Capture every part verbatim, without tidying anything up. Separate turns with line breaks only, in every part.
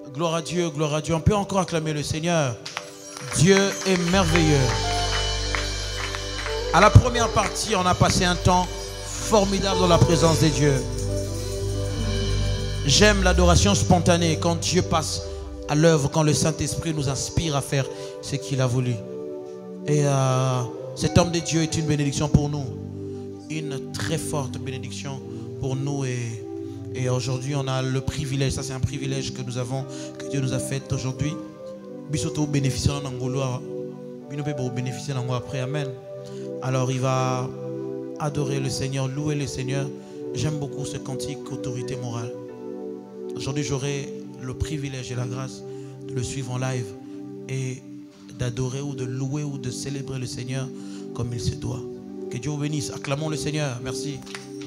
Gloire à Dieu, gloire à Dieu. On peut encore acclamer le Seigneur. Dieu est merveilleux. À la première partie, on a passé un temps formidable dans la présence de Dieu. J'aime l'adoration spontanée quand Dieu passe à l'œuvre, quand le Saint-Esprit nous inspire à faire ce qu'il a voulu. Et euh, cet homme de Dieu est une bénédiction pour nous. Une très forte bénédiction pour nous. Et, et aujourd'hui, on a le privilège, ça c'est un privilège que nous avons, que Dieu nous a fait aujourd'hui. Bisoto bénéficier en Angola. Nous pouvons bénéficier en après. Amen. Alors il va adorer le Seigneur, louer le Seigneur. J'aime beaucoup ce cantique autorité morale. Aujourd'hui, j'aurai le privilège et la grâce de le suivre en live et d'adorer ou de louer ou de célébrer le Seigneur comme il se doit. Que Dieu vous bénisse. Acclamons le Seigneur. Merci.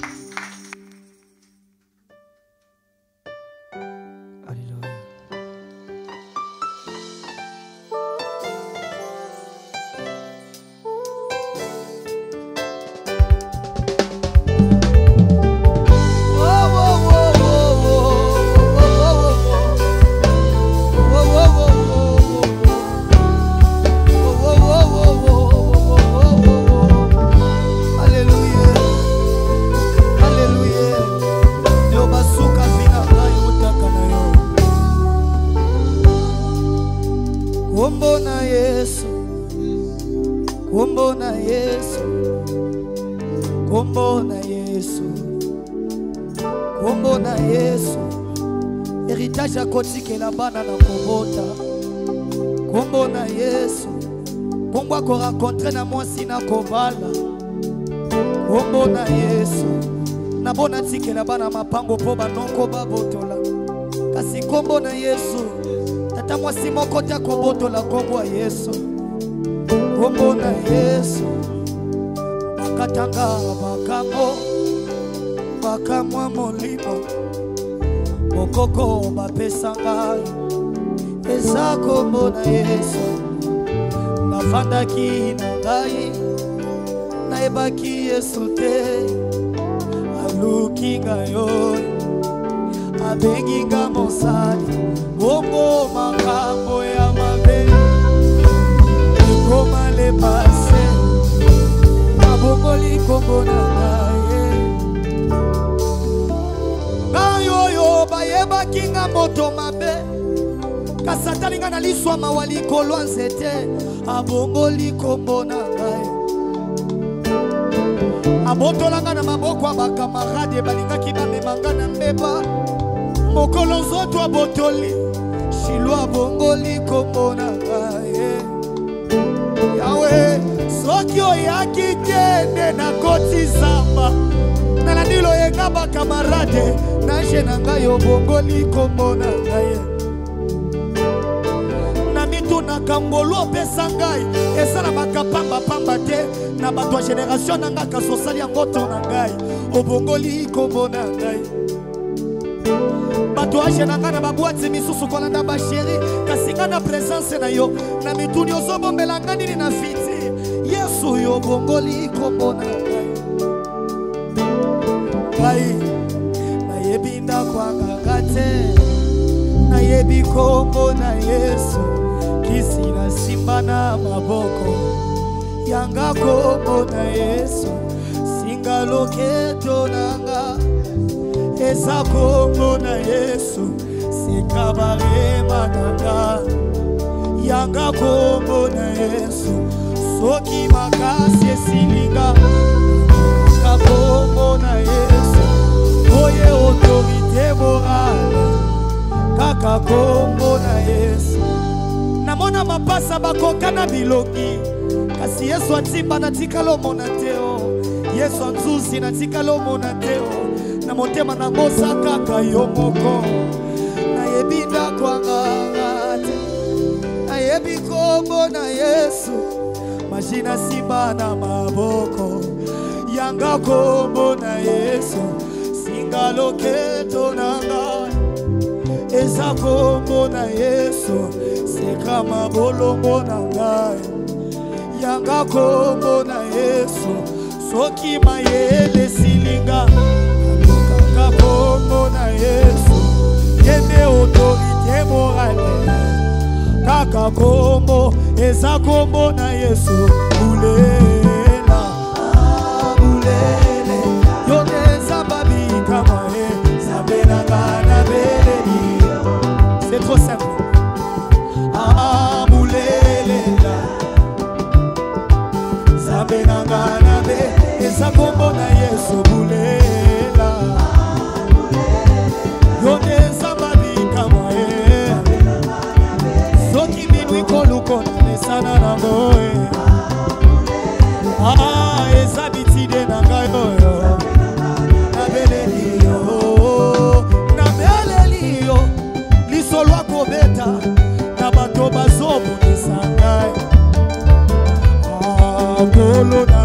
Rencontrer na mwasi na kobala kombo na Yesu na bona tikela bana mapango po banonko babotola kasi kombo na Yesu tata mwasi moko ta kobotola kombo ya Yesu kombo na Yesu bakatanga bakamo bakamwa molimo mokoko bapesanga eza kombo na Yesu nafandaki na ngai naebaki Yesu te aluki ngayo abengi nga mosali bongo makambo ya mabe ekoma le pase abongoli kombo na ngai ngai oyo bayebaki nga moto mabe kasatali nga na liswa mawali kolwa nzete abongoli kombo na ngai abotolanga na maboko ya bakamarade balingaki bamemanga na mbeba mokolo nzoto abotoli shilo abongoli kombo na ngai yawe soki oyaki kende na koti zamba nalandi loyenga bakamarade nanje na ngai obongoli kombo na ngai na kambolo pesa ngai esa na bakapamba pamba te na bato ya génération na nga kasosali yango to na ngai obongoli kombo na ngai bato age na nga na babwati misusu kolanda basheri kasi nga na presence na yo na mituni ozobombela nga nini na fiti Yesu yo obongoli kombo na ngai ngai nayebi ndakwanganga te nayebi kombo na Yesu kisi na simba na maboko yanga kombo na Yesu singa loketo nanga eza kombo na Yesu sikabarema nanga yanga kombo na Yesu soki makasi esilinga ka kombo na Yesu oye autorité morale kaka kombo na Yesu namona mapasa bakoka na biloki kasi Yesu atimba na tikalo mona teo Yesu nzuzi na tikalo mona teo na motema na ngosa kaka yo moko na yebinda kwanga na yebi kombo na Yesu majina simba na maboko yanga kombo na Yesu singa loketo nanga eza kombo na Yesu sekama bolongo na ngai yanga kombo na Yesu soki mayele silinga kaka kombo na Yesu yende autorité morale babika kombo eza kombo na Yesu bulela bulele yoneza babika moye sabena ngana beleli c'est trop simple ah bulele sabena ngana be eza kombo na Yesu bulela yoneza babika moye soki minui koluko nesana nango ah eza bitide na ngai oyo na beleli yo na beleli yo lisolo akobeta na bato bazobonisa ngai ah kolo na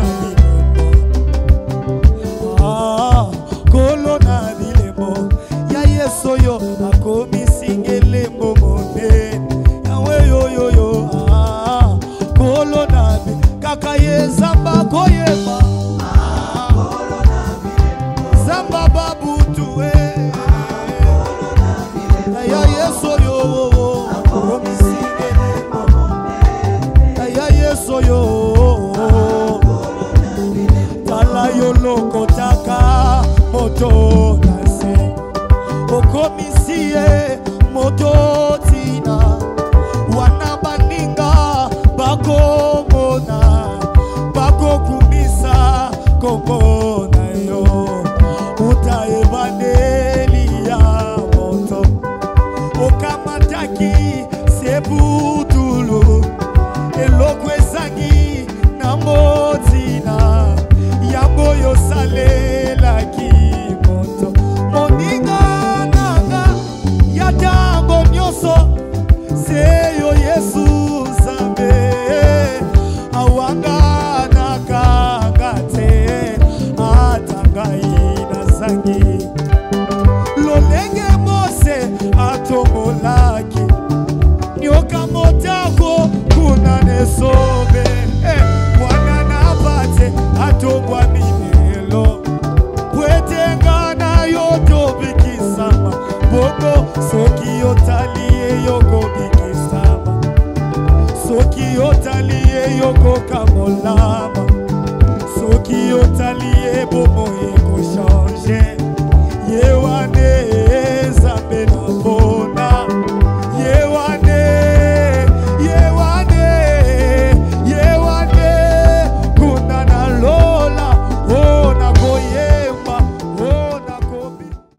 bilembo ah kolo na bilembo ya Yesu yo akomisi ngelembo monene yawe yo yo yo ah kolo na bi kaka yezamba koyeba ah kolo na bilembo zamba babutu eh kolo na bilembo ya Yesu yo akomisi ngelembo monene ya Yesu yo kolo na bilembo tala yo lokotaka moto nase okomisie moto tina wana baninga bakomona bakokumisa koko